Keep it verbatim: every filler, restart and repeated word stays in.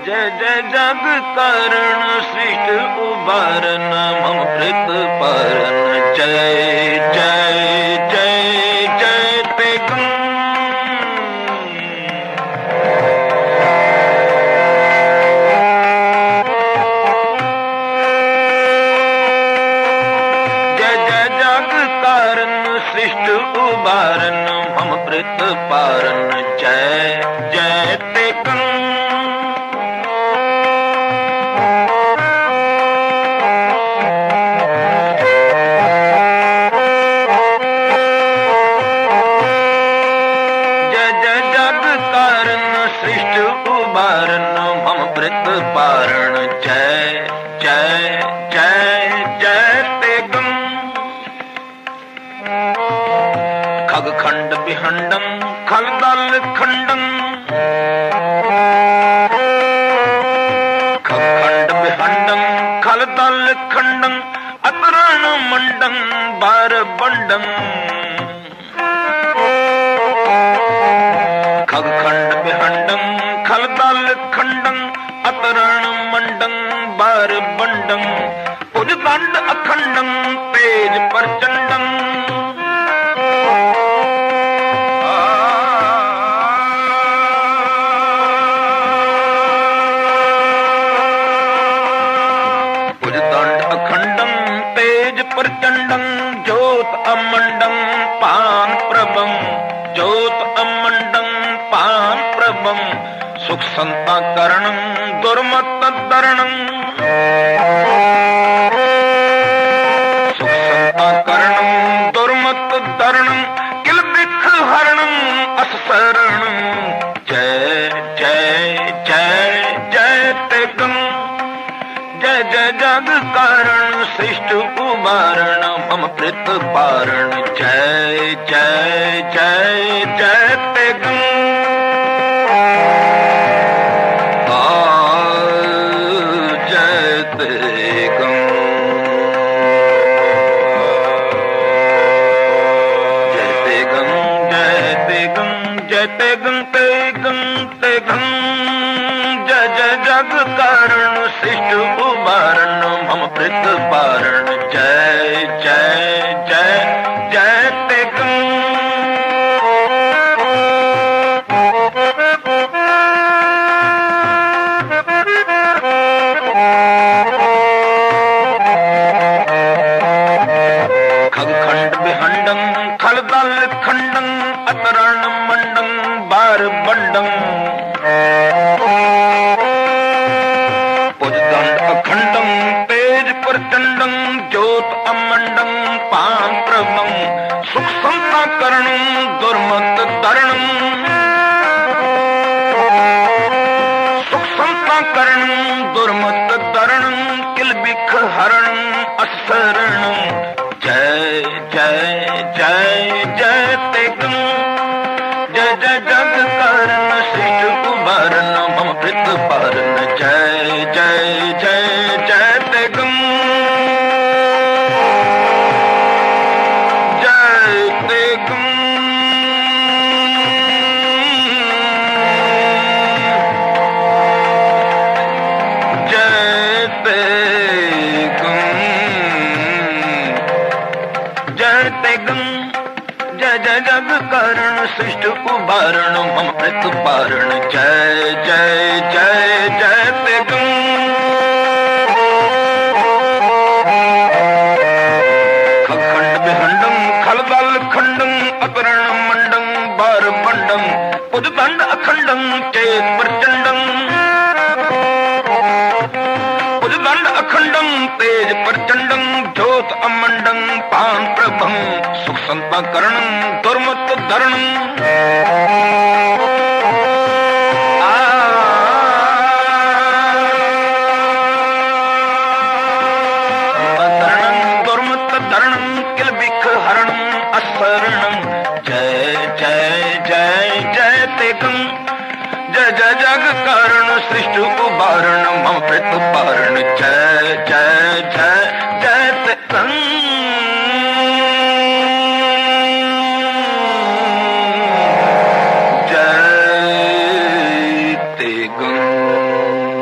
जय जय जग कारण सृष्ट उबारन मम प्रीत पारन जय जय जय जय ते गम जय जय जग कारण सृष्ट उबारन मम प्रीत पारन जय जय ते गम पारण जय जय जय जय ते गम खग खंड विहंडम खल दल खंडम खग खंड विहंडम खल दल खंडम अतरण मंडम बार बंडम खग खंड विहंडम खल दल खंडम अतरण मंडं बार बंडं उजदंड अखंडं तेज प्रचंडं उजदंड अखंडं तेज प्रचंडं ज्योत अमंडं पान प्रभं ज्योत अमंडं पान प्रभं सुख संताकरणं दुर्मत दरणं सुख संताकरणं दुर्मत दरणं किल बिख हरणं असरणं जय जय जय जय ते गम जय जय जग कारण सृष्ट उबारण मम प्रीत पारण जय जय जय जय ते गम ते गम ते गम ते गम जय जय जग कारण सृष्ट उबारण मम प्रीत पारण जय जय जय जय ते गम खग खंड विहंडं खल दल खंडं अतरण मंडं बार बंडं उजदंड अखंडं तेज प्रचंडं ज्योत अमंडं पान प्रभं सुख संताकरणं दुर्मत दरणं सुख संताकरणं दुर्मत दरणं किल बिख हरणं असरणं जय जय जय जय ते गम जय जय जग कारण सृष्ट उबारण मम प्रीत पारण जय जय जय जय ते गम जय ते गम जय ते गम जय ते गम जय जय जग कारण सृष्ट उबारण मम प्रीत पारण जय जय जय जय ते गम खग खंड विहंडं खल दल खंडं अतरण मंडं बार बंडं उजदंड अखंडं चेत प्रचंडं उजदंड अखंडं तेज प्रचंडं ज्योत अमंडं पान प्रभं सुख संताकरणं दुर्मत दरणं दुर्मत दरणं किल बिख हरणं असरणं जय जय जय जय ते गम जय जय जग कारण सृष्ट उबारण मम प्रीत पारण जय जय जय जय ते गम जय ते गम